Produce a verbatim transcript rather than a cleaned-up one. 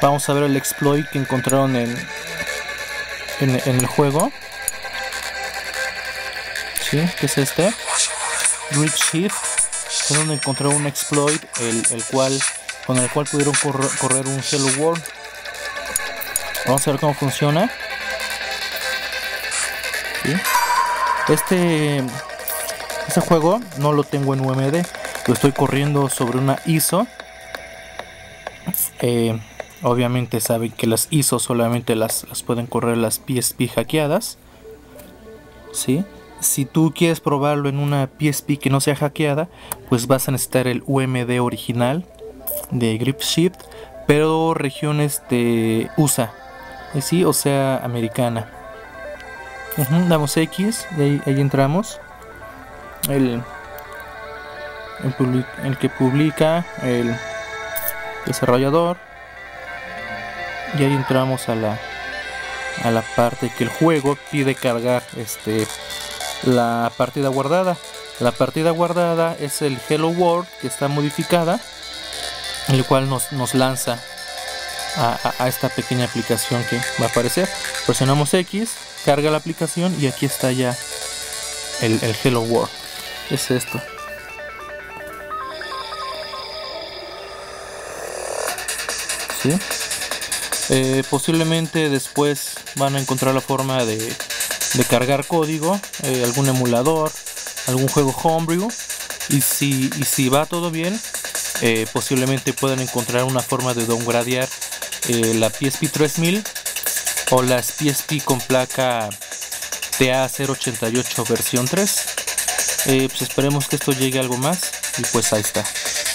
Vamos a ver el exploit que encontraron en, en, en el juego. ¿Sí? ¿Qué es este? Grip Shift, es donde encontré un exploit el, el cual, con el cual pudieron correr, correr un Hello World. Vamos a ver cómo funciona. ¿Sí? Este, este juego no lo tengo en U M D, lo estoy corriendo sobre una I S O. Eh, obviamente saben que las I S O solamente las, las pueden correr las P S P hackeadas. ¿Sí? Si tú quieres probarlo en una P S P que no sea hackeada, pues vas a necesitar el U M D original de Grip Shift, pero regiones de U S A, ¿sí? O sea, americana. Uh-huh, damos X y ahí, ahí entramos. El, el, public, el que publica, el desarrollador, y ahí entramos a la a la parte que el juego pide cargar este la partida guardada. La partida guardada es el Hello World que está modificada, el cual nos, nos lanza a, a, a esta pequeña aplicación que va a aparecer. Presionamos X, carga la aplicación y aquí está ya el, el Hello World. Es esto. ¿Sí? Eh, posiblemente después van a encontrar la forma de, de cargar código, eh, algún emulador, algún juego homebrew, y si, y si va todo bien, eh, posiblemente puedan encontrar una forma de downgradear eh, la P S P tres mil o las P S P con placa T A cero ochenta y ocho versión tres. Eh, pues esperemos que esto llegue a algo más, y pues ahí está.